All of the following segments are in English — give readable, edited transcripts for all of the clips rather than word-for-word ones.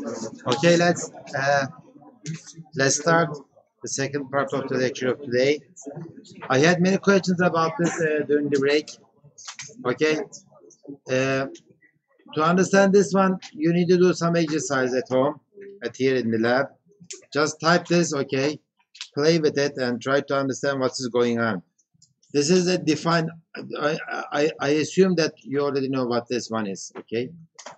Okay, let's start the second part of the lecture of today. I had many questions about this during the break. Okay, to understand this one, you need to do some exercise at home, at here in the lab. Just type this, okay, play with it, and try to understand what is going on. This is a defined. I assume that you already know what this one is. Okay.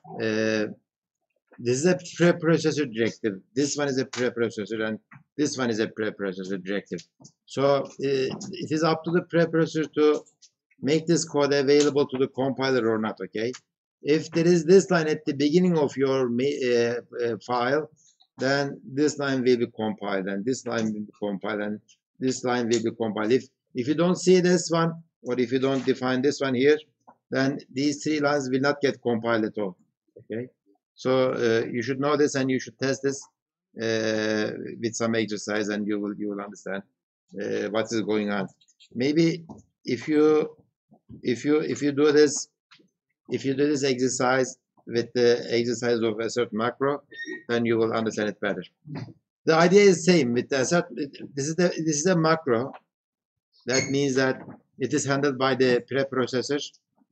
This is a preprocessor directive. This one is a preprocessor, and this one is a preprocessor directive. So it is up to the preprocessor to make this code available to the compiler or not. Okay. If there is this line at the beginning of your file, then this line will be compiled, and this line will be compiled, and this line will be compiled. If you don't see this one, or if you don't define this one here, then these three lines will not get compiled at all. Okay. So you should know this, and you should test this with some exercise, and you will understand what is going on. Maybe if you do this exercise with the exercise of assert macro, then you will understand it better. The idea is same with the assert. This is a macro. That means that it is handled by the preprocessor.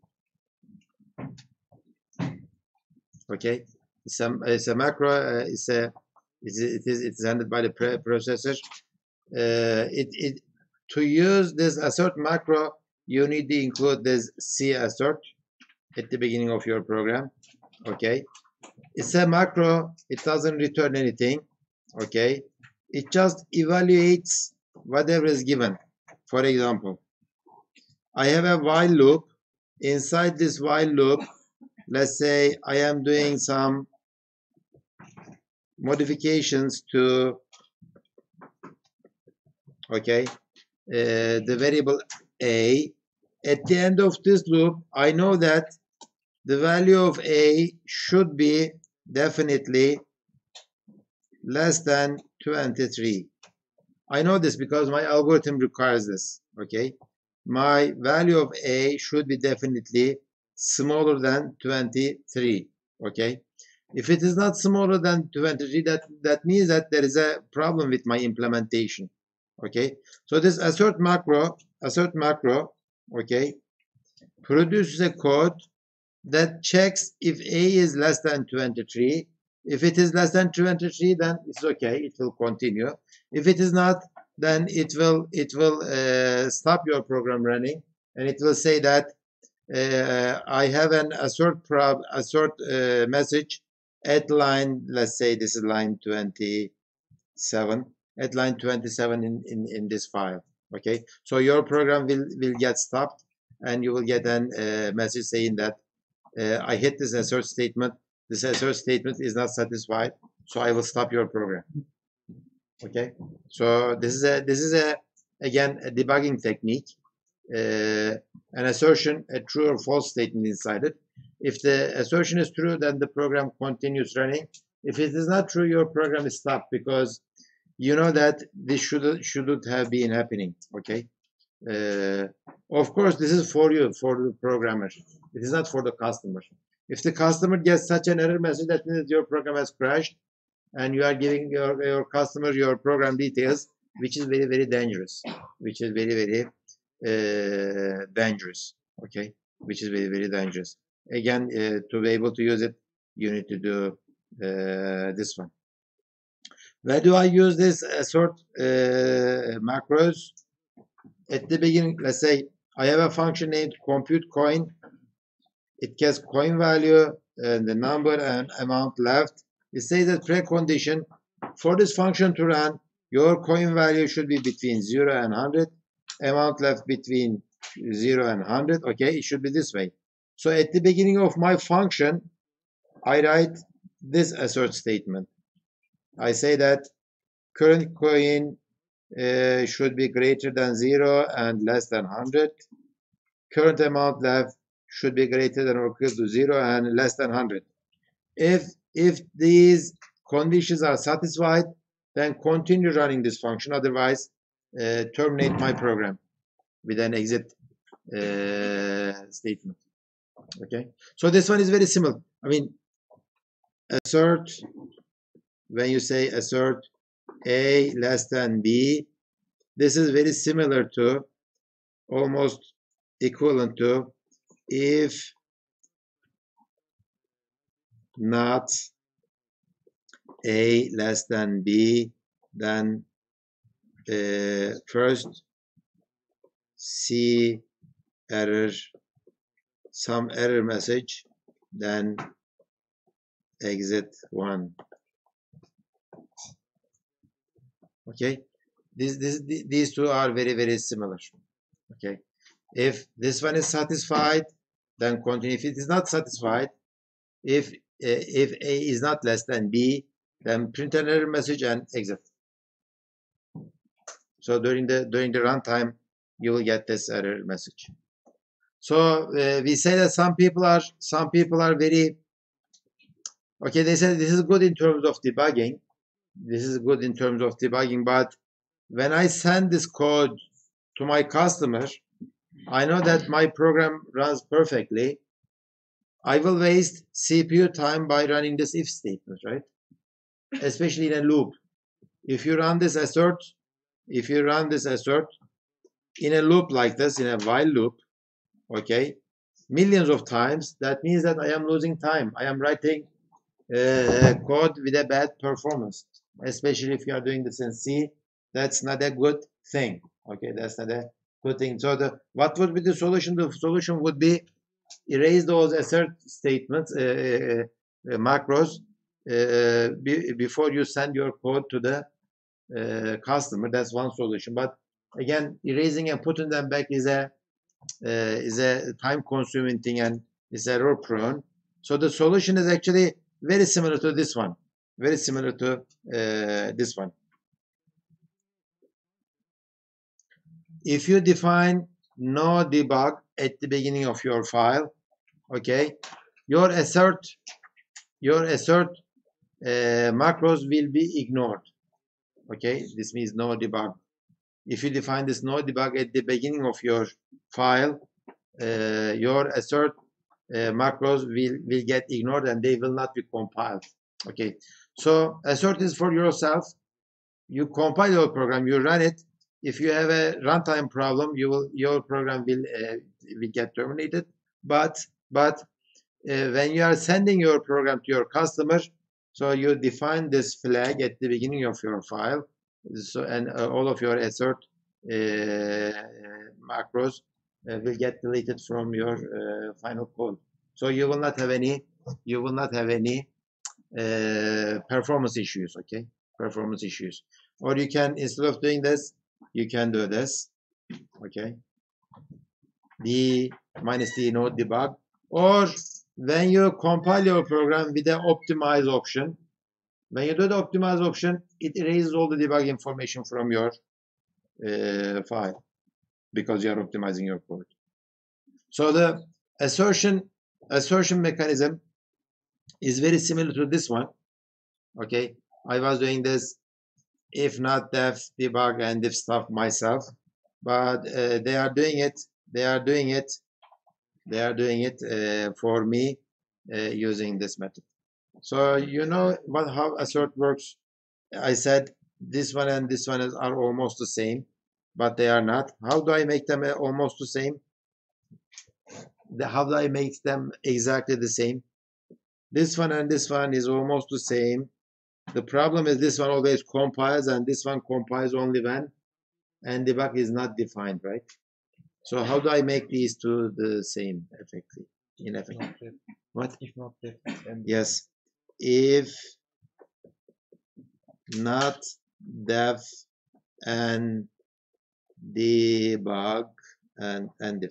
Okay, it's a macro. It is handled by the preprocessor. To use this assert macro, you need to include this cassert at the beginning of your program. Okay, it's a macro. It doesn't return anything. Okay, it just evaluates whatever is given. For example, I have a while loop. Inside this while loop, let's say I am doing some modifications to the variable a. At the end of this loop, I know that the value of a should be definitely less than 23. I know this because my algorithm requires this. Okay, my value of a should be definitely smaller than 23. Okay, if it is not smaller than 23, that means that there is a problem with my implementation. Okay, so this assert macro, okay, produces a code that checks if a is less than 23. If it is less than 23, then it's okay, it will continue. If it is not, then it will stop your program running, and it will say that I have an assert message at line, let's say this is line 27, at line 27 in this file. Okay, so your program will get stopped, and you will get a message saying that I hit this assert statement. This assert statement is not satisfied, so I will stop your program. Okay, so this is again a debugging technique. An assertion, a true or false statement inside it. If the assertion is true, then the program continues running. If it is not true, your program is stopped, because you know that this shouldn't have been happening. Okay. Of course, this is for you, for the programmer. It is not for the customer. If the customer gets such an error message, that means your program has crashed, and you are giving your customer your program details, which is very, very dangerous. Which is very, very dangerous. Okay, which is very, very dangerous. Again, to be able to use it, you need to do this one. Where do I use this assert macros? At the beginning, let's say I have a function named compute coin. It gets coin value and the number and amount left. It says that precondition for this function to run, your coin value should be between 0 and 100, amount left between 0 and 100. Okay, it should be this way. So at the beginning of my function, I write this assert statement. I say that current coin should be greater than 0 and less than 100. Current amount left should be greater than or equal to 0 and less than 100. If these conditions are satisfied, then continue running this function. Otherwise, terminate my program with an exit statement. Okay, so this one is very simple. I mean, assert when you say assert A less than B, this is very similar to, almost equivalent to, if not A less than B, then first see error, some error message, then exit 1. Okay, these two are very, very similar. Okay, if this one is satisfied, then continue. If it is not satisfied, if A is not less than B, then print an error message and exit. So during the runtime, you will get this error message. So we say that some people are very, okay, they say this is good in terms of debugging. This is good in terms of debugging, but when I send this code to my customer, I know that my program runs perfectly. I will waste CPU time by running this if statement, right? Especially in a loop. If you run this assert in a loop like this, in a while loop, okay, millions of times, that means that I am losing time. I am writing code with a bad performance, especially if you are doing this in C. That's not a good thing. Okay, that's not a good thing. So what would be the solution? The solution would be erase those assert statements, macros, before you send your code to the customer. That's one solution. But again, erasing and putting them back is a time-consuming thing and is error-prone. So the solution is actually very similar to this one. Very similar to this one. If you define no debug at the beginning of your file, okay, your assert macros will be ignored. Okay, this means no debug. If you define this no debug at the beginning of your file, your assert macros will get ignored and they will not be compiled. Okay, so assert is for yourself. You compile your program, you run it. If you have a runtime problem, your program will get terminated. But when you are sending your program to your customer, so you define this flag at the beginning of your file, so and all of your assert macros will get deleted from your final code. So you will not have any performance issues. Okay, performance issues. Or you can, instead of doing this, you can do this. Okay, D minus D no debug. Or when you compile your program with the optimize option, when you do the optimize option, it erases all the debug information from your file because you are optimizing your code. So the assertion mechanism is very similar to this one. Okay, I was doing this if not def debug and if stuff myself, but they are doing it for me using this method. So you know how assert works. I said this one and this one are almost the same, but they are not. How do I make them almost the same? How do I make them exactly the same? This one and this one is almost the same. The problem is this one always compiles and this one compiles only when and debug is not defined, right? So how do I make these two the same effectively? In effect, what? If not def, yes, if not def and debug and if.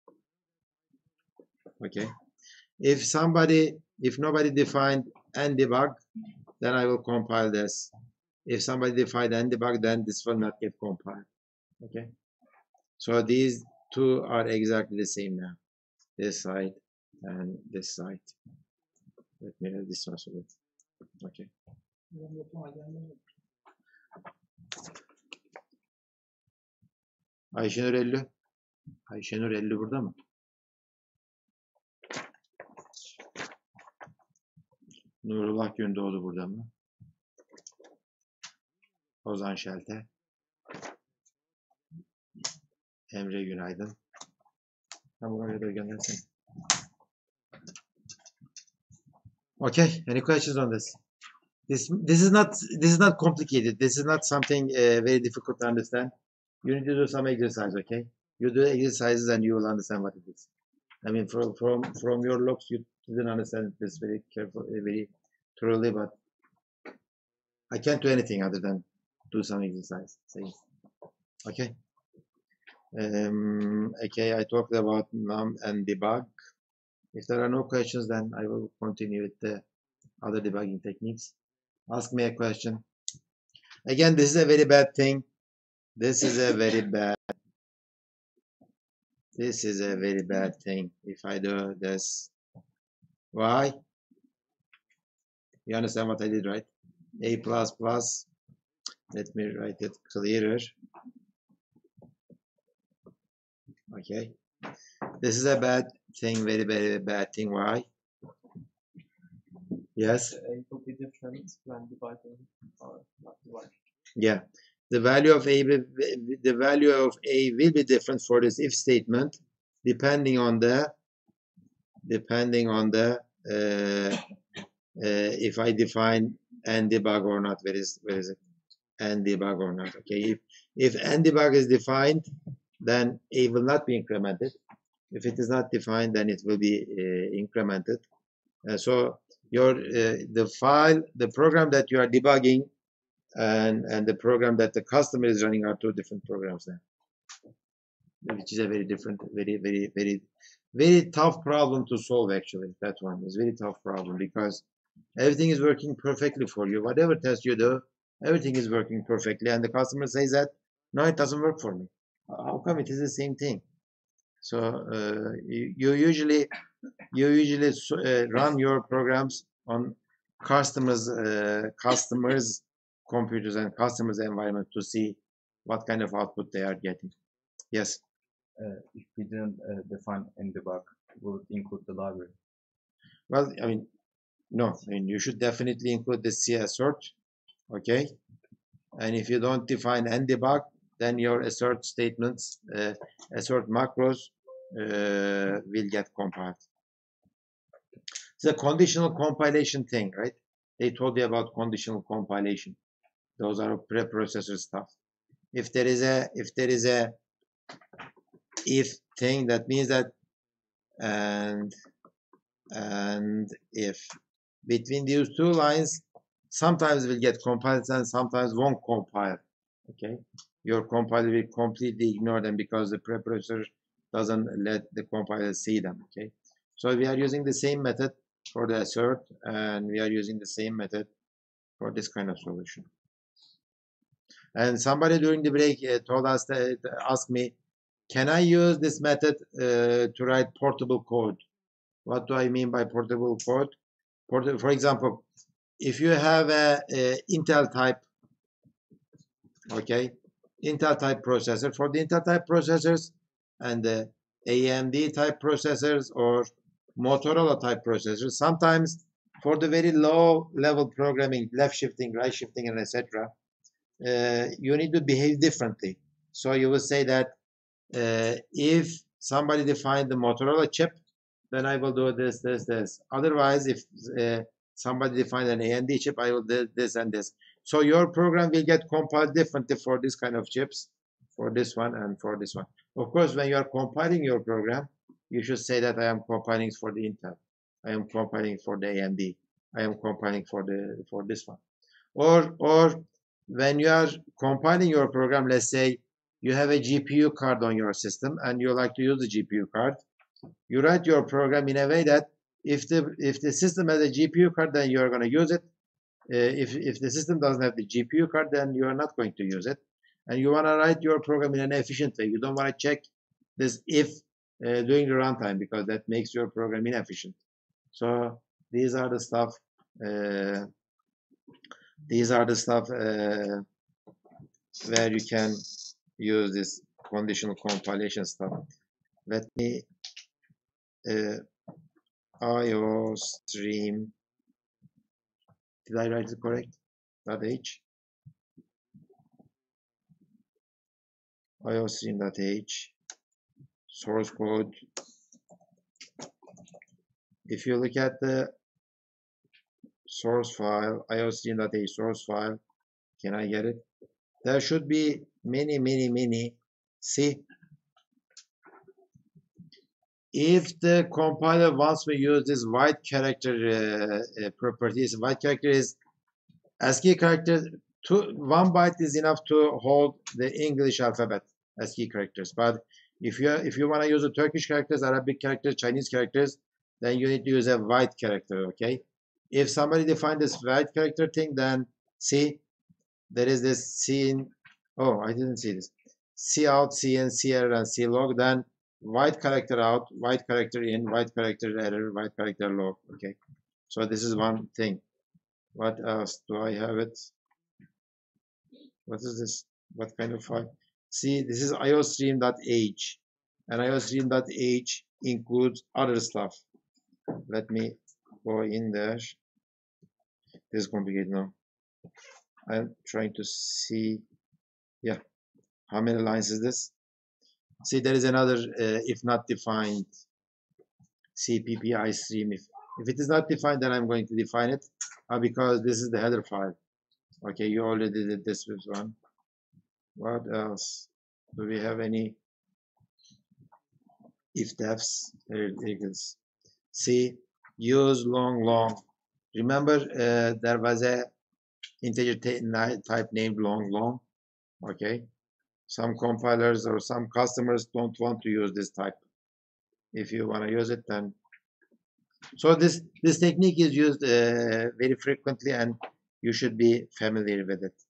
Okay, if nobody defined and debug, then I will compile this. If somebody defined and debug, then this will not get compiled. Okay, so these two are exactly the same now, this side and this side. Let me have this one. Okay. Ayşenur 50. Ayşenur 50 burada mı? Nurullah Gündoğdu burada mı? Ozan Şelte. Emre Günaydın. Buraya da göndersin. Okay, any questions on this? This is not complicated. This is not something very difficult to understand. You need to do some exercise, okay? You do exercises and you will understand what it is. I mean, from your looks, you didn't understand this very carefully, very thoroughly, but I can't do anything other than do some exercise. Okay. Okay, I talked about num and debug. If there are no questions, then I will continue with the other debugging techniques. Ask me a question. Again, this is a very bad thing. This is a very bad. This is a very bad thing. If I do this, why? You understand what I did, right? A++. Let me write it clearer. Okay. This is a bad thing, very, very bad thing. Why? Yes. A will be different when dividing or not dividing. Yeah. The value of A will be different for this if statement, depending on the if I define and debug or not. Where is it? And debug or not. Okay. If and debug is defined, then A will not be incremented. If it is not defined, then it will be incremented. So your the program that you are debugging and the program that the customer is running are two different programs then, which is a very different, very tough problem to solve. Actually, that one is very tough problem because everything is working perfectly for you. Whatever test you do, everything is working perfectly, and the customer says that no, it doesn't work for me. How come it is the same thing? So you usually run your programs on customers computers and customers environment to see what kind of output they are getting. Yes. If we didn't define and debug, will it include the library? Well, I mean, no. I mean, you should definitely include the C assert, okay? And if you don't define and debug, then your assert statements, assert macros will get compiled. It's a conditional compilation thing, right? They told you about conditional compilation. Those are preprocessor stuff. If there is a if thing, that means that and if between these two lines, sometimes will get compiled and sometimes won't compile. Okay, your compiler will completely ignore them because the preprocessor doesn't let the compiler see them. Okay, so we are using the same method for the assert, and we are using the same method for this kind of solution. And somebody during the break told us that, asked me, can I use this method to write portable code? What do I mean by portable code? For example, if you have a Intel type, okay, Intel type processor, for the Intel type processors and the AMD type processors or Motorola type processors, sometimes for the very low level programming, left shifting, right shifting, and etc., you need to behave differently. So you will say that if somebody defined the Motorola chip, then I will do this, this, this. Otherwise, if somebody defined an AMD chip, I will do this and this. So your program will get compiled differently for this kind of chips, for this one and for this one. Of course, when you are compiling your program, you should say that I am compiling for the Intel, I am compiling for the AMD, I am compiling for this one. Or when you are compiling your program, let's say you have a GPU card on your system and you like to use the GPU card, you write your program in a way that if the system has a GPU card, then you are going to use it. If the system doesn't have the GPU card, then you are not going to use it. And you want to write your program in an efficient way. You don't want to check this if during the runtime, because that makes your program inefficient. So these are the stuff. Where you can use this conditional compilation stuff. Let me IO stream. Did I write it correct? .h. iostream.h source code. If you look at the source file, iostream.h source file, can I get it? There should be many. See, if the compiler wants me to use this white character properties, white character is ASCII character. 1 byte is enough to hold the English alphabet, ASCII characters. But if you want to use the Turkish characters, Arabic characters, Chinese characters, then you need to use a white character. Okay. If somebody defined this white character thing, then see, there is this C in. Oh, I didn't see this. C out, C in, C error, and C log. Then white character out, white character in, white character error, white character log. Okay. So this is one thing. What else do I have it? What is this? What kind of file? See, this is iostream.h, and iostream.h includes other stuff. Let me go in there. This is complicated now. I'm trying to see. Yeah, how many lines is this? See, there is another if not defined CPP iStream. If it is not defined, then I'm going to define it because this is the header file. Okay, you already did this with one. What else? Do we have any if defs? There it is. See, use long. Remember, there was a integer type named long. Okay, some compilers or some customers don't want to use this type. If you want to use it, then so this technique is used very frequently, and you should be familiar with it.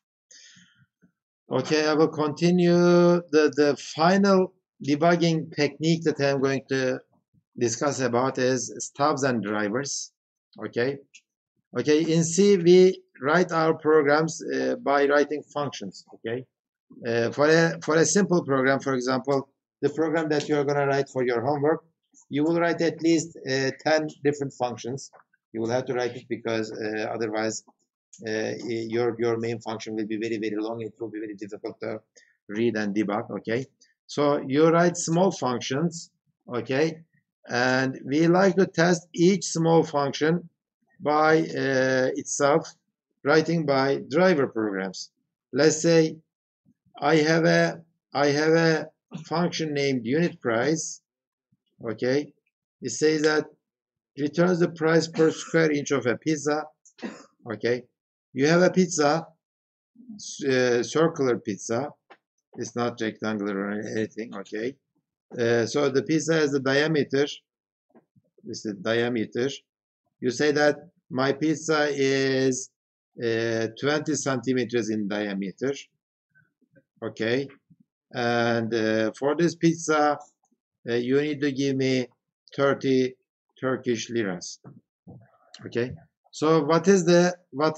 Okay, I will continue. The final debugging technique that I'm going to discuss about is stubs and drivers. Okay, in C we write our programs by writing functions. Okay, for a simple program, for example, the program that you're going to write for your homework, you will write at least 10 different functions. You will have to write it because otherwise your main function will be very long. It will be very difficult to read and debug. Okay, so you write small functions. Okay, and we like to test each small function by itself, writing by driver programs. Let's say I have a function named unit price. Okay, it says that returns the price per square inch of a pizza. Okay, you have a pizza, circular pizza. It's not rectangular or anything. Okay, so the pizza has the diameter. This is the diameter. You say that my pizza is 20 centimeters in diameter. Okay, and for this pizza, you need to give me 30 Turkish liras. Okay, so what is the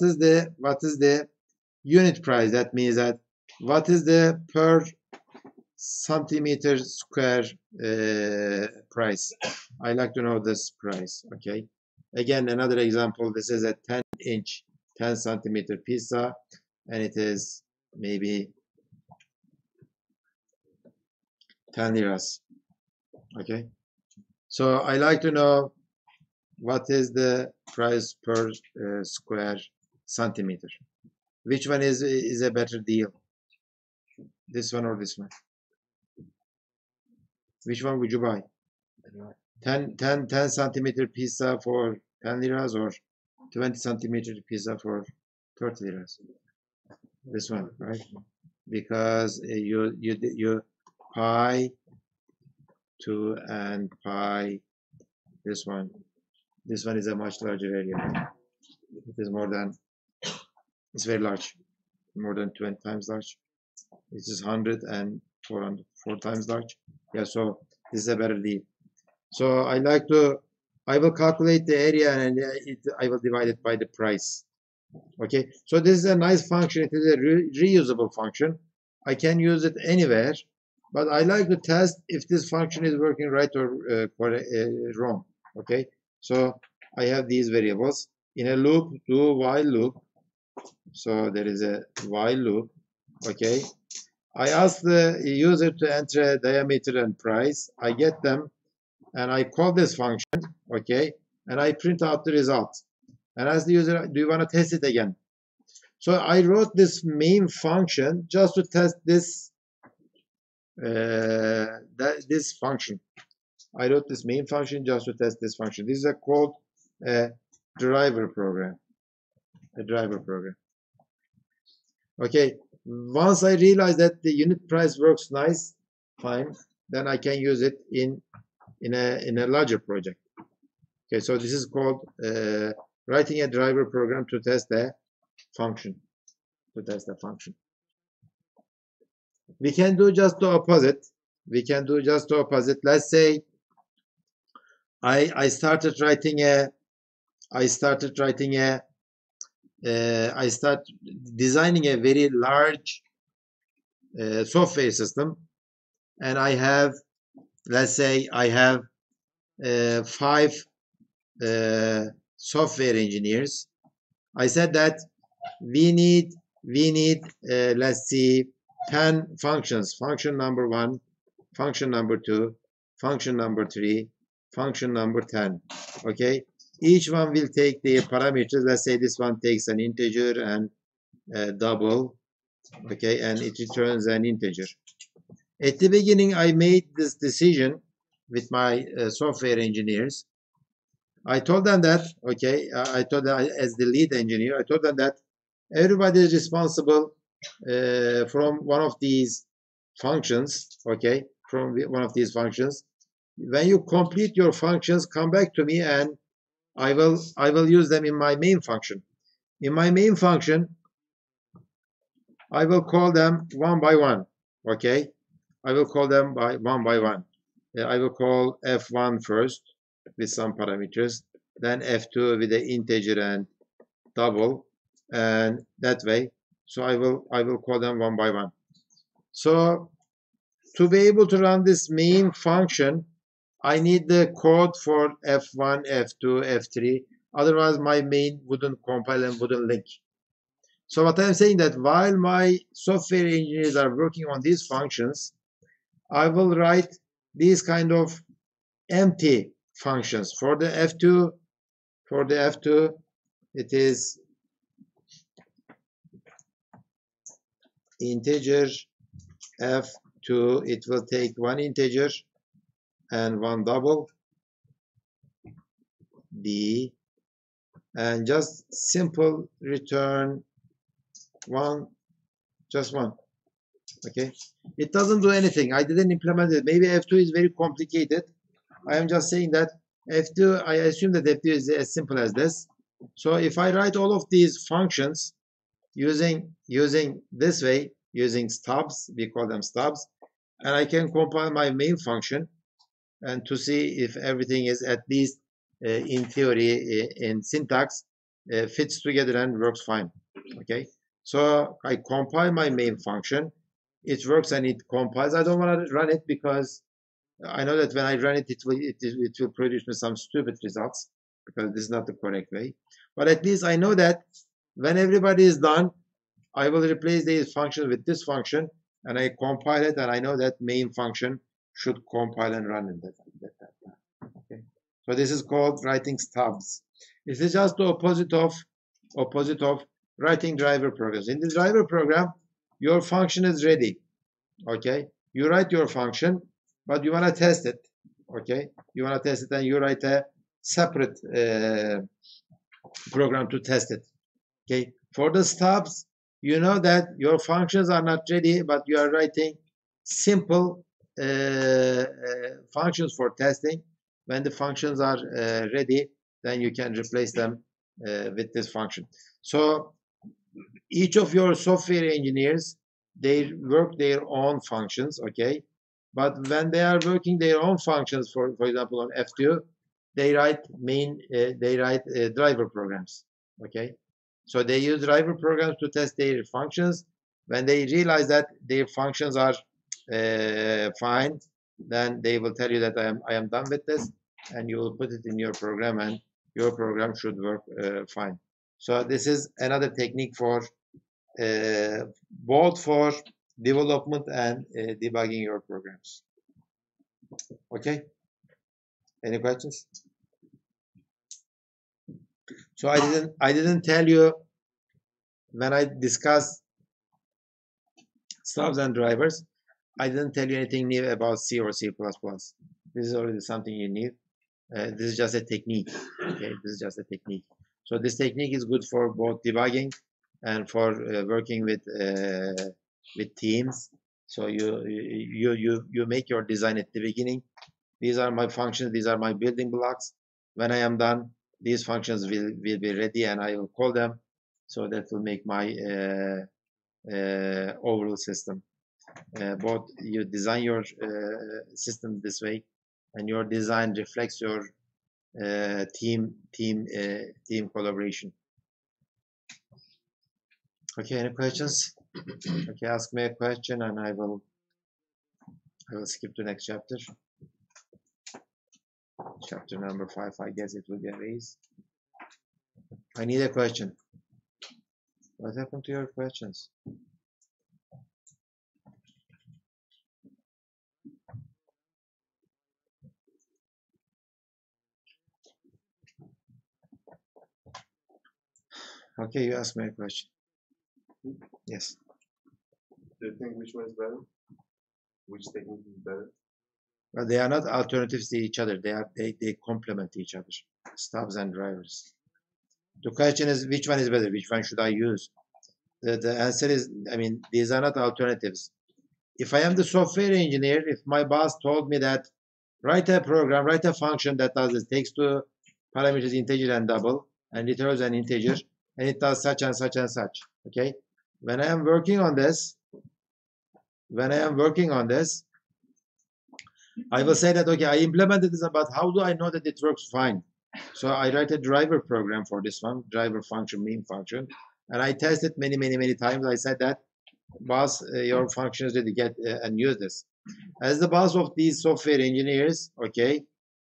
unit price? That means that what is the per centimeter square price? I like to know this price. Okay, again, another example. This is a 10-inch 10 centimeter pizza, and it is maybe 10 liras. Okay, so I like to know what is the price per square centimeter. Which one is a better deal? This one or this one? Which one would you buy? 10 centimeter pizza for 10 liras or 20 centimeter pizza for 30 liras? This one, right? Because you pi 2 and pi this one. This one is a much larger area. It is more than, it's very large, more than 20 times large. This is 100 and 4 times large. Yeah, so this is a better deal. So I will calculate the area and I will divide it by the price. Okay, so this is a nice function. It is a reusable function. I can use it anywhere, but I like to test if this function is working right or wrong. Okay, so I have these variables in a loop, do while loop. So there is a while loop. Okay, I ask the user to enter a diameter and price. I get them, and I call this function, okay, and I print out the result. And ask the user, do you want to test it again? So I wrote this main function just to test this this function. I wrote this main function just to test this function. This is a called a driver program. A driver program. Okay. Once I realize that the unit price works nice, fine, then I can use it in a larger project. Okay. So this is called writing a driver program to test a function. To test a function. We can do just the opposite. We can do just the opposite. Let's say I start designing a very large software system, and I have, let's say I have 5 software engineers. I said that we need let's see 10 functions. Function number 1, function number 2, function number 3, function number 10. Okay, each one will take their parameters. Let's say this one takes an integer and double, okay, and it returns an integer. At the beginning, I made this decision with my software engineers. I told them that, okay, I told them as the lead engineer, I told them that everybody is responsible from one of these functions, okay, from one of these functions. When you complete your functions, come back to me and I will use them in my main function. In my main function, I will call them one by one, okay? I will call them one by one. I will call F1 first with some parameters, then F2 with the integer and double, and that way. So I will call them one by one. So to be able to run this main function, I need the code for F1, F2, F3. Otherwise, my main wouldn't compile and wouldn't link. So what I'm saying that while my software engineers are working on these functions, I will write these kind of empty functions. For the F2, it is integer F2. It will take one integer and one double B, and just simple return one, just one. Okay, it doesn't do anything. I didn't implement it. Maybe F2 is very complicated. I am just saying that F2, I assume that F2 is as simple as this. So if I write all of these functions using this way, using stubs, we call them stubs, and I can compile my main function and to see if everything is at least in theory, in syntax, fits together and works fine. Okay, so I compile my main function. It works and it compiles. I don't want to run it because I know that when I run it, it will produce me some stupid results because this is not the correct way. But at least I know that when everybody is done, I will replace these functions with this function, and I compile it, and I know that main function should compile and run in that. Okay. So this is called writing stubs. This is just the opposite of writing driver programs. In the driver program, your function is ready. Okay. You write your function, but you want to test it. Okay. You want to test it, and you write a separate program to test it. Okay. For the stubs, you know that your functions are not ready, but you are writing simple functions for testing. When the functions are ready, then you can replace them with this function. So each of your software engineers, they work their own functions, okay? But when they are working their own functions, for example, on F2, they write driver programs, okay? So they use driver programs to test their functions. When they realize that their functions are fine, then they will tell you that I am done with this, and you will put it in your program, and your program should work fine. So this is another technique for both for development and debugging your programs. Okay? Any questions? So I didn't tell you when I discussed stubs and drivers, I didn't tell you anything new about C or C++. This is already something you need. This is just a technique. Okay, this is just a technique. So this technique is good for both debugging and for working with teams. So you make your design at the beginning. These are my functions. These are my building blocks. When I am done, these functions will be ready, and I will call them. So that will make my overall system. Both you design your system this way, and your design reflects your team collaboration. Okay, any questions? Okay, ask me a question, and I will skip to next chapter. Chapter number 5, I guess it will be a raise. I need a question. What happened to your questions? Okay, you ask me a question. Yes. Do you think which one is better? Which technique is better? Well, they are not alternatives to each other. They complement each other. Stubs and drivers. The question is, which one is better? Which one should I use? The answer is, I mean, these are not alternatives. If I am the software engineer, if my boss told me that write a program, write a function that does this, takes two parameters, integer and double, and returns an integer, and it does such and such and such. Okay. When I am working on this, I will say that, okay, I implemented this, but how do I know that it works fine? So I write a driver program for this one, driver function, main function, and I test it many times. I said that, boss, your function is ready, get and use this. As the boss of these software engineers, okay,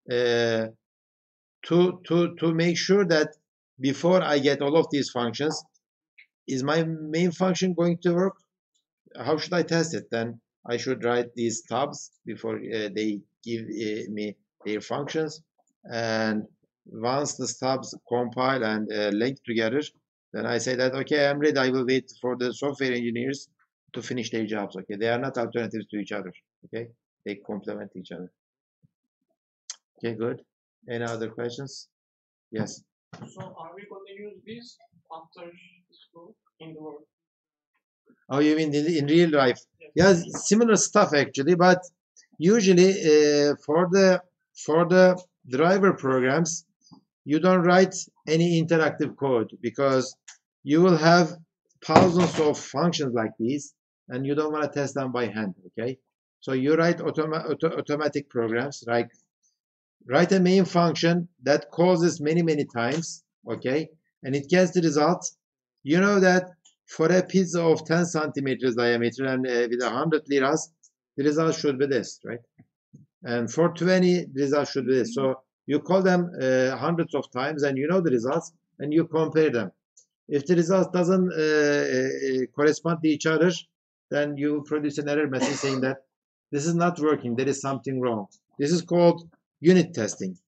to make sure that before I get all of these functions, is my main function going to work? How should I test it? Then I should write these stubs before they give me their functions. And once the stubs compile and link together, then I say that, okay, I'm ready. I will wait for the software engineers to finish their jobs. Okay, they are not alternatives to each other. Okay, they complement each other. Okay, good. Any other questions? Yes. So are we going to use this after school in the work? Oh, you mean in real life? Yes, similar stuff actually, but usually for the driver programs, you don't write any interactive code because you will have thousands of functions like these, and you don't want to test them by hand. Okay, so you write automatic programs, like write a main function that calls this many times. Okay, and it gets the result. You know that for a pizza of 10 centimeters diameter and with 100 liras, the result should be this, right? And for 20, the result should be this. So you call them hundreds of times, and you know the results, and you compare them. If the results doesn't correspond to each other, then you produce an error message saying that this is not working, there is something wrong. This is called unit testing.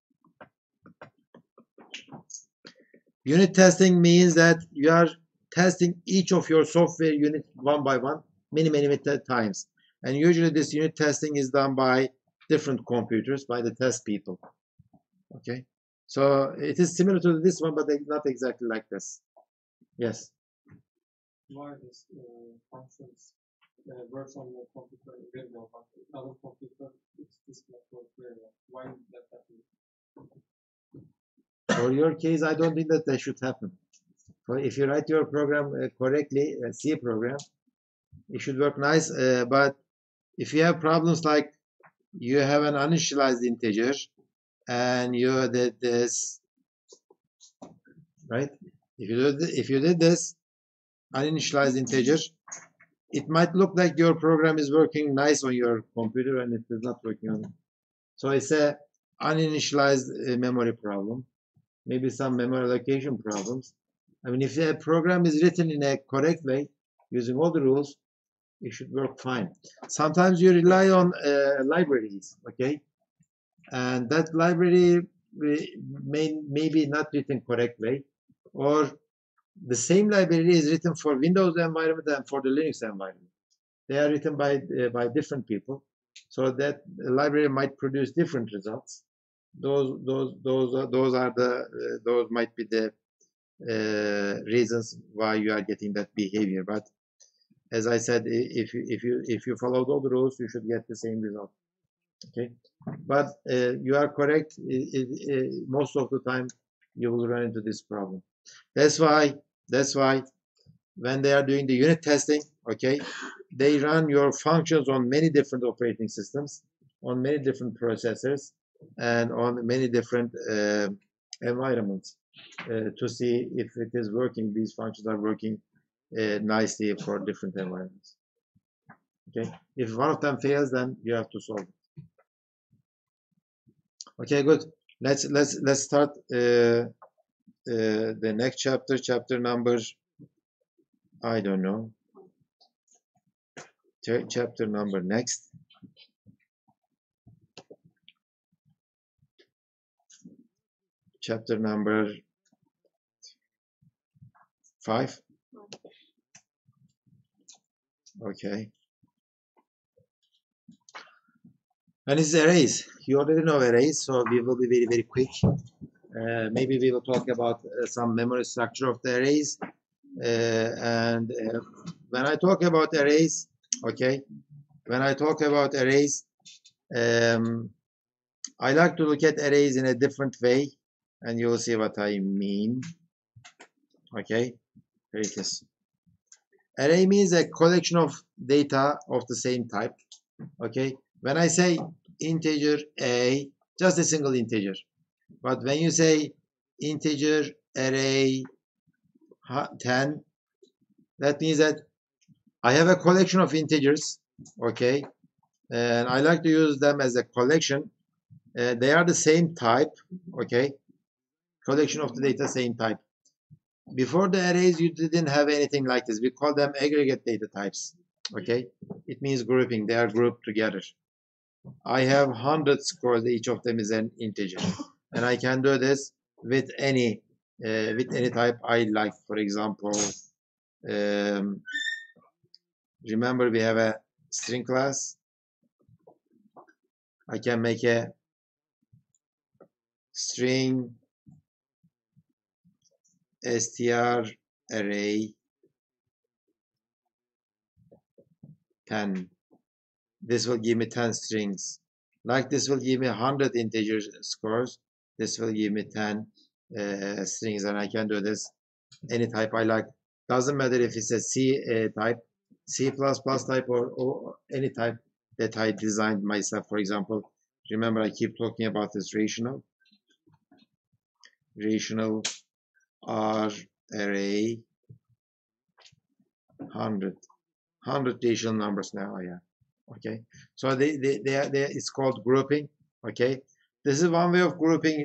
Unit testing means that you are testing each of your software units one by one, many times. And usually this unit testing is done by different computers, by the test people. Okay, so it is similar to this one, but not exactly like this. Yes. Why this functions works on your computer very well, but other computer it's this network very well. Why is that happening? For your case, I don't think that should happen. If you write your program correctly, a C program, it should work nice. But if you have problems like you have an uninitialized integer and you did this, right? If you did this uninitialized integer, it might look like your program is working nice on your computer and it is not working on it. So it's a uninitialized memory problem, maybe some memory allocation problems. I mean, if a program is written in a correct way, using all the rules, it should work fine. Sometimes you rely on libraries, okay, and that library maybe not written correctly, or the same library is written for Windows environment and for the Linux environment. They are written by different people, so that library might produce different results. Those might be the reasons why you are getting that behavior. But as I said, if you follow all the rules, you should get the same result. Okay, but you are correct. Most of the time, you will run into this problem. That's why when they are doing the unit testing, okay, they run your functions on many different operating systems, on many different processors, and on many different environments to see if it is working. These functions are working nicely for different environments. Okay, if one of them fails, then you have to solve it. Okay, good. Let's start the next chapter number, I don't know, chapter number next. Chapter number 5. Okay. And it's arrays. You already know arrays, so we will be very, very quick. Maybe we will talk about some memory structure of the arrays. When I talk about arrays, okay, when I talk about arrays, I like to look at arrays in a different way, and you will see what I mean. Okay, here it is. Array means a collection of data of the same type. Okay, when I say integer a, just a single integer. But when you say integer array 10, that means that I have a collection of integers, okay, and I like to use them as a collection. They are the same type, okay, collection of the data, same type. Before the arrays, you didn't have anything like this. We call them aggregate data types, okay. It means grouping. They are grouped together. I have 100 scores. Each of them is an integer, and I can do this with any type I like. For example, remember we have a string class. I can make a string str array 10. This will give me 10 strings. Like this will give me 100 integer scores. This will give me 10 strings, and I can do this any type I like. Doesn't matter if it's a C type, C++ type, or any type that I designed myself. For example, remember I keep talking about this rational R array 100 rational numbers now I have. Okay, so it's called grouping. Okay, this is one way of grouping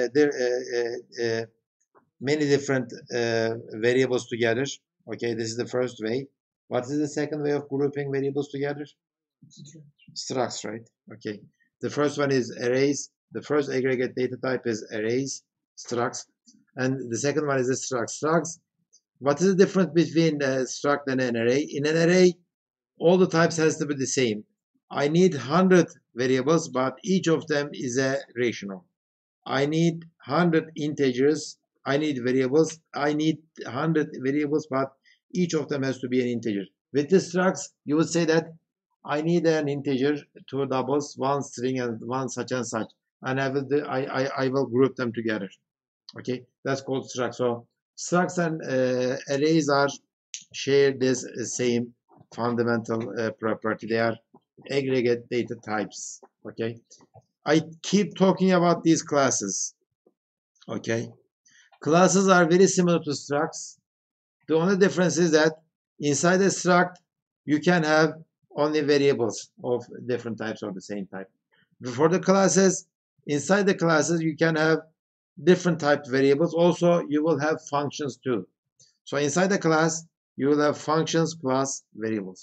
many different variables together. Okay, this is the first way. What is the second way of grouping variables together? Structs, right? Okay, the first one is arrays. The first aggregate data type is arrays, structs, and the second one is the structs. Structs. What is the difference between a struct and an array? In an array, all the types has to be the same. I need 100 variables, but each of them is a rational. I need 100 integers. I need variables. I need 100 variables, but each of them has to be an integer. With the structs, you would say that I need an integer, 2 doubles, 1 string, and 1 such and such, and I will group them together. Okay, that's called struct. So structs and arrays are share this same fundamental property. They are aggregate data types. Okay, I keep talking about these classes. Okay, classes are very similar to structs. The only difference is that inside a struct you can have only variables of different types or the same type. For the classes, inside the classes you can have different type variables. Also, you will have functions too. So inside the class, you will have functions plus variables.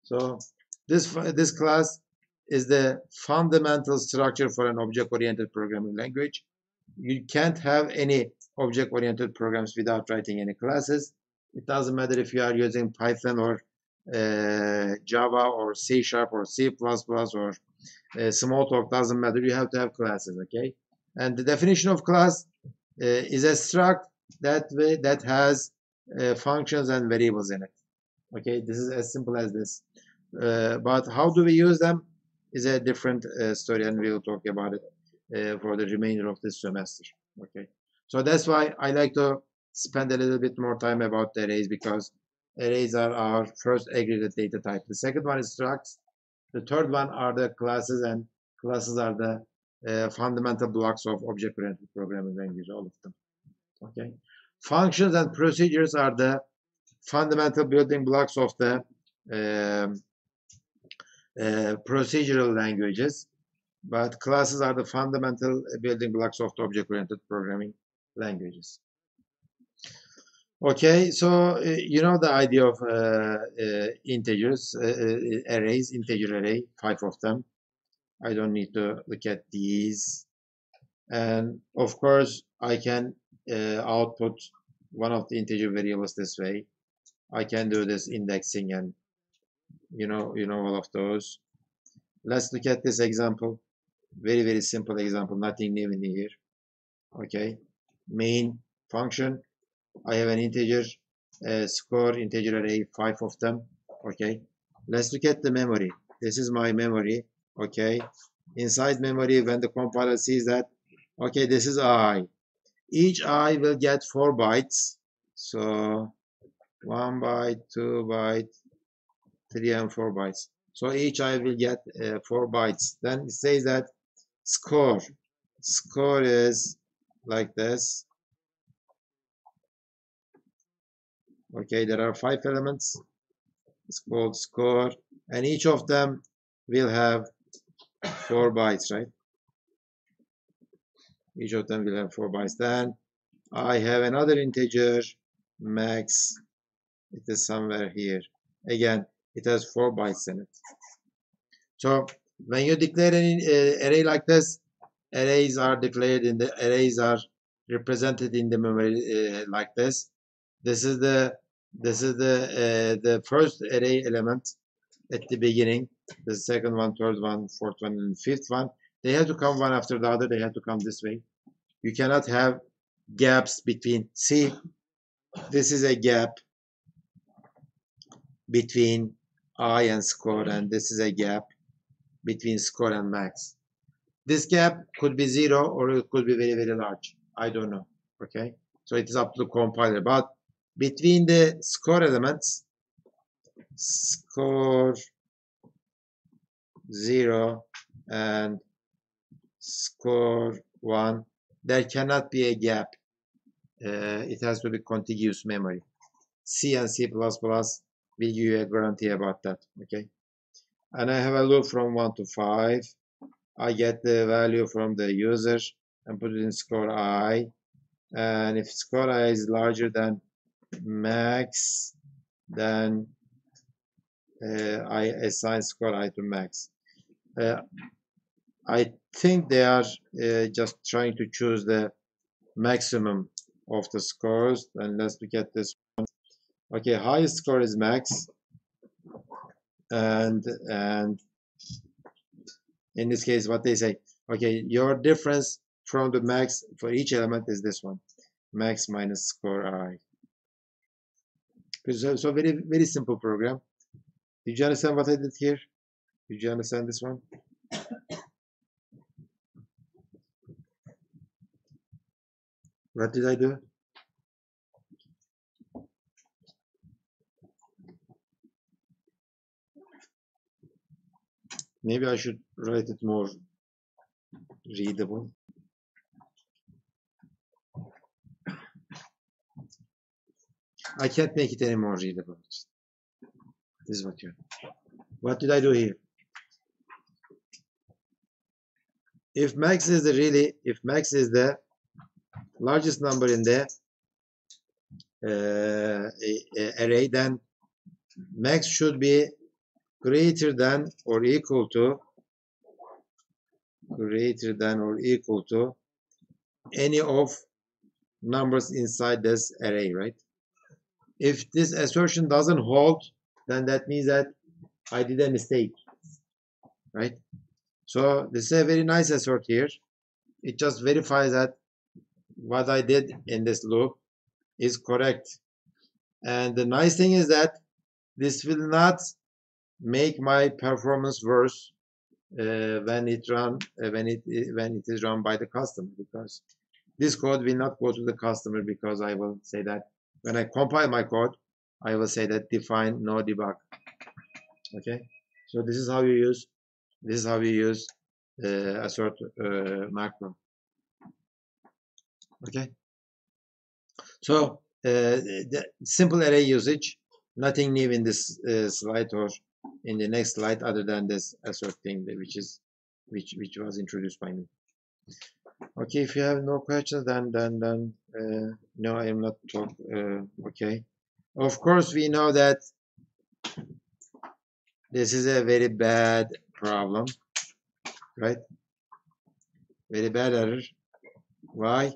So this class is the fundamental structure for an object-oriented programming language. You can't have any object-oriented programs without writing any classes. It doesn't matter if you are using Python or Java or C# or C++ or Smalltalk, doesn't matter. You have to have classes, okay? And the definition of class is a struct that has functions and variables in it. Okay, this is as simple as this. But how do we use them is a different story, and we will talk about it for the remainder of this semester. Okay, so that's why I like to spend a little bit more time about the arrays, because arrays are our first aggregate data type. The second one is structs. The third one are the classes, and classes are the fundamental blocks of object-oriented programming language, all of them. Okay, functions and procedures are the fundamental building blocks of the procedural languages, but classes are the fundamental building blocks of the object-oriented programming languages. Okay, so you know the idea of integers, arrays, integer array, 5 of them. I don't need to look at these. And of course, I can output one of the integer variables this way. I can do this indexing, and you know all of those. Let's look at this example. Very simple example, nothing new in here. Okay, main function. I have an integer score, integer array, 5 of them. Okay, let's look at the memory. This is my memory. Okay, inside memory, when the compiler sees that, okay, this is I. Each I will get 4 bytes. So 1 byte, 2 byte, 3 and 4 bytes. So each I will get 4 bytes. Then it says that score is like this. Okay, there are 5 elements. It's called score, and each of them will have 4 bytes, right? Each of them will have 4 bytes. Then I have another integer, max. It is somewhere here. Again, it has 4 bytes in it. So when you declare an array like this, arrays are declared in the arrays are represented in the memory like this. This is the first array element at the beginning. The second one, third one, fourth one, and fifth one. They have to come one after the other. They have to come this way. You cannot have gaps between. See, this is a gap between I and score, and this is a gap between score and max. This gap could be 0 or it could be very large. I don't know. Okay, so it is up to the compiler. But between the score elements, score 0 and score 1, there cannot be a gap. It has to be contiguous memory. C and C++ will give you a guarantee about that. Okay, and I have a loop from 1 to 5. I get the value from the user and put it in score I, and if score I is larger than max, then I assign score I to max. I think they are just trying to choose the maximum of the scores. And let's look at this one. Okay, highest score is max, and in this case, what they say, okay, your difference from the max for each element is this one, max minus score I. So very simple program. Did you understand what I did here? Did you understand this one? What did I do? Maybe I should write it more readable. I can't make it any more readable. This is what did I do here? If max is the largest number in the array, then max should be greater than or equal to any of numbers inside this array, right? If this assertion doesn't hold, then that means that I did a mistake, right? So this is a very nice assert here. It just verifies that what I did in this loop is correct. And the nice thing is that this will not make my performance worse when it is run by the customer, because this code will not go to the customer, because I will say that when I compile my code, I will say that define no debug. Okay, so this is how you use assert macro. Okay, so the simple array usage, nothing new in this slide or in the next slide other than this assert thing, which was introduced by me. Okay, if you have no questions, then no, I am not talk. Okay, of course we know that this is a very bad problem, right? Very bad error. Why?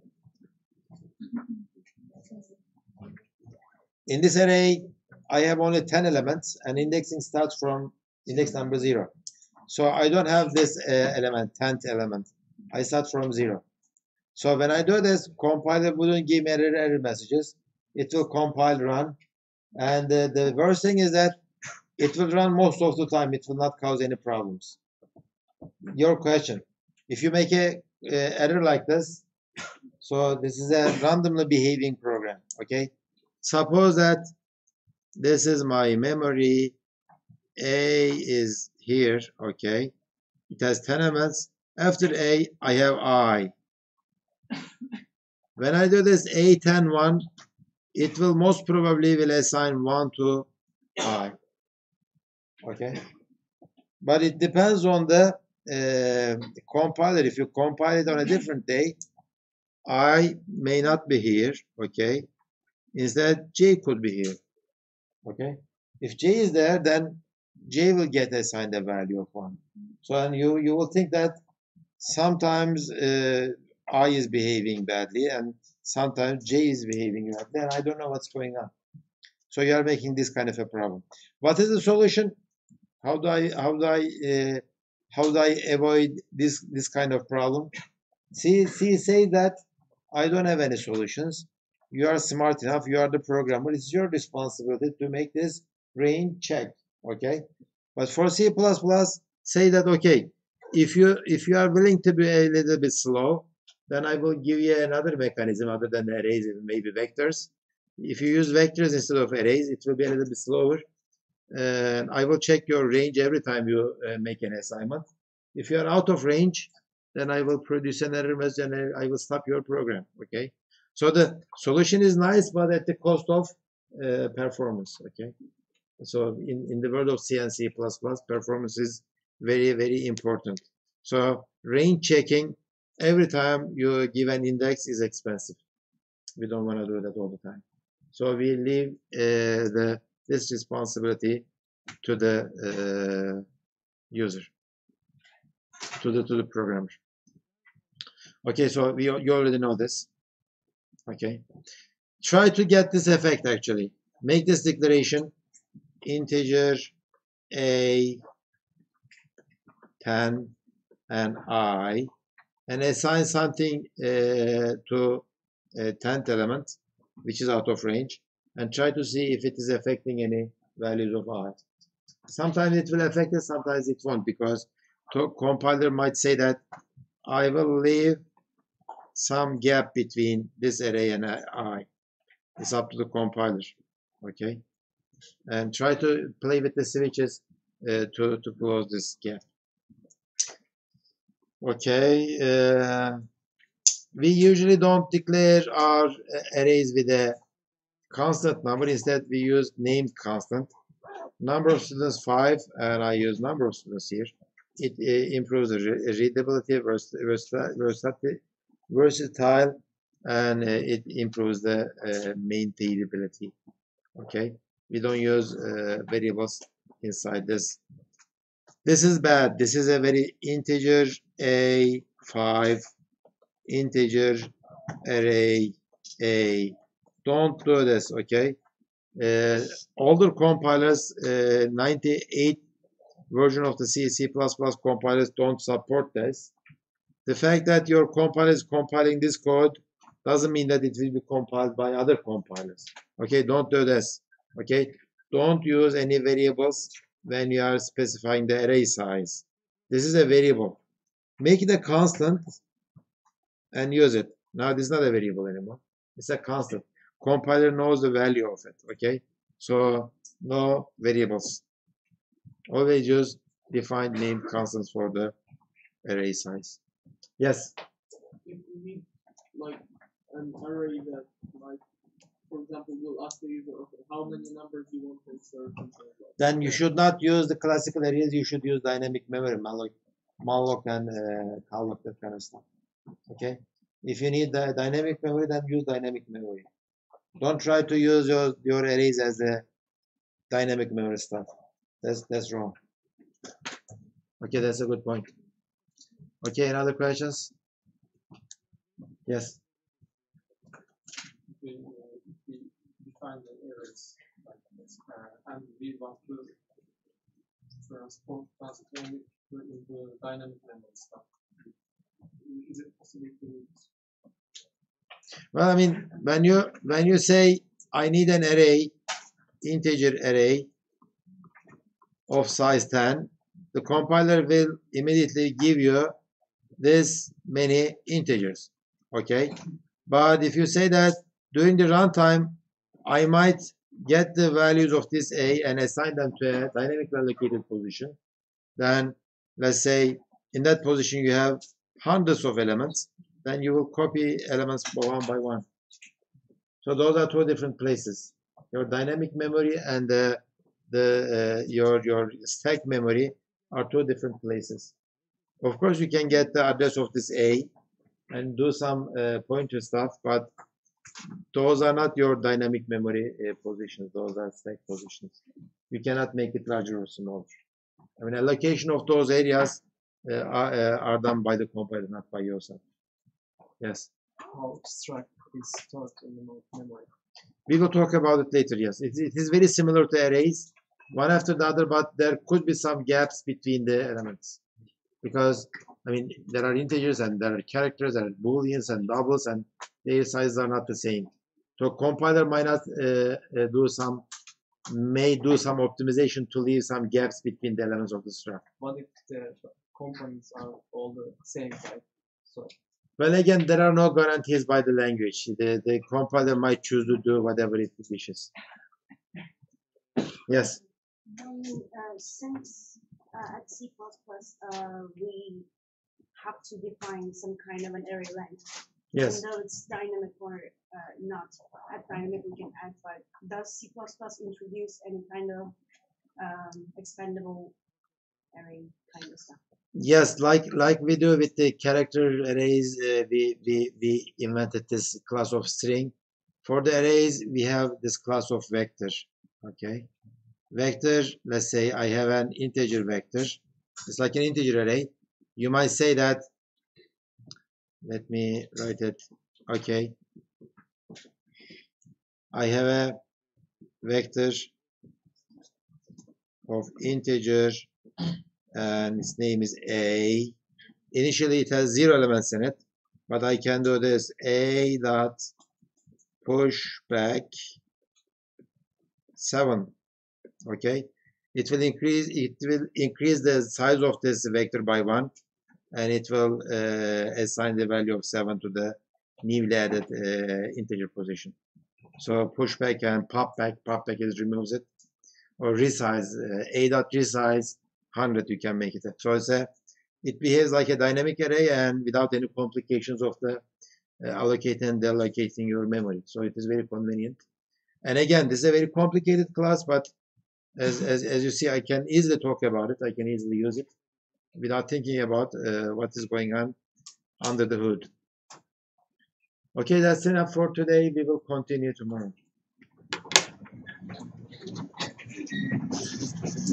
In this array, I have only 10 elements, and indexing starts from index number 0. So I don't have this element, 10th element. I start from 0. So when I do this, compiler wouldn't give me error messages. It will compile, run. And the worst thing is that it will run most of the time. It will not cause any problems. Your question, if you make a error like this, so this is a randomly behaving program, okay? Suppose that this is my memory, A is here, okay? It has 10 elements. After A, I have I. When I do this A10-1, it will most probably will assign 1 to I, okay? But it depends on the compiler. If you compile it on a different day, I may not be here, okay? Instead, J could be here, okay? If J is there, then J will get assigned a value of 1. So and you will think that sometimes I is behaving badly and sometimes J is behaving badly, and I don't know what's going on. So you are making this kind of a problem. What is the solution? How do I avoid this kind of problem? C say that I don't have any solutions. You are smart enough. You are the programmer. It's your responsibility to make this range check. Okay. But for C++, say that okay. If you are willing to be a little bit slow, then I will give you another mechanism other than arrays, maybe vectors. If you use vectors instead of arrays, it will be a little bit slower. I will check your range every time you make an assignment. If you are out of range, then I will produce an error message and I will stop your program. Okay. So the solution is nice, but at the cost of performance. Okay. So in the world of C and C++, performance is very, very important. So range checking every time you give an index is expensive. We don't want to do that all the time. So we leave this responsibility to the user, to the programmer. Okay, so you already know this. Okay, try to get this effect actually. Make this declaration: integer A, 10, and I, and assign something to a 10th element, which is out of range, and try to see if it is affecting any values of I. Sometimes it will affect it, sometimes it won't, because the compiler might say that I will leave some gap between this array and I. It's up to the compiler, okay? And try to play with the switches to close this gap. Okay, we usually don't declare our arrays with a constant number. Instead, we use named constant. Number of students 5, and I use number of students here. It improves the readability, versatile, and it improves the maintainability. Okay, we don't use variables inside this. This is bad. This is a very integer A5, integer array A. Don't do this, okay? Older compilers, 98 version of the C compilers don't support this. The fact that your compiler is compiling this code doesn't mean that it will be compiled by other compilers. Okay, don't do this. Okay, don't use any variables when you are specifying the array size. This is a variable. Make it a constant and use it. Now this is not a variable anymore. It's a constant. Compiler knows the value of it. Okay, so no variables. Always use defined name constants for the array size. Yes. If we need like an array that, like, for example, will ask the user, okay, how many numbers you want to insert, Then you should not use the classical arrays. You should use dynamic memory, malloc and calloc, that kind of stuff. Okay. If you need the dynamic memory, then use dynamic memory. Don't try to use your arrays as the dynamic memory stuff. That's wrong. Okay, that's a good point. Okay, any other questions? Yes. We define the arrays like this, and we want to transform it into dynamic memory stuff. Is it possible to use? Well, I mean, when you say I need an array, integer array of size 10, the compiler will immediately give you this many integers. Okay, but if you say that during the runtime, I might get the values of this A and assign them to a dynamically allocated position, then let's say in that position you have hundreds of elements, then you will copy elements one by one. So those are two different places. Your dynamic memory and your stack memory are two different places. Of course, you can get the address of this A and do some pointer stuff, but those are not your dynamic memory positions. Those are stack positions. You cannot make it larger or smaller. I mean, allocation of those areas are done by the compiler, not by yourself. Yes. how extract is stored in the memory. We will talk about it later. Yes, it is very similar to arrays, one after the other, but there could be some gaps between the elements because I mean there are integers and there are characters, there are booleans and doubles, and their sizes are not the same. So compiler might not may do some optimization to leave some gaps between the elements of the struct. What if the components are all the same type? So Well, again, there are no guarantees by the language. The compiler might choose to do whatever it wishes. Yes. Since at C++ we have to define some kind of an array length, Yes. even though it's dynamic or not at dynamic we can add, but does C++ introduce any kind of expandable array kind of stuff? Yes, like we do with the character arrays, we invented this class of string. For the arrays, we have this class of vector. Okay, vector. Let's say I have an integer vector. It's like an integer array. You might say that. Let me write it. Okay, I have a vector of integer. And its name is A. Initially, it has 0 elements in it, but I can do this A dot push back 7. Okay, it will increase the size of this vector by 1, and it will assign the value of 7 to the newly added integer position. So pushback and popback is removes it, or resize A dot resize 100 you can make it. So it behaves like a dynamic array and without any complications of the allocating and deallocating your memory. So it is very convenient. And again, this is a very complicated class, but as you see, I can easily talk about it. I can easily use it without thinking about what is going on under the hood. Okay, that's enough for today. We will continue tomorrow.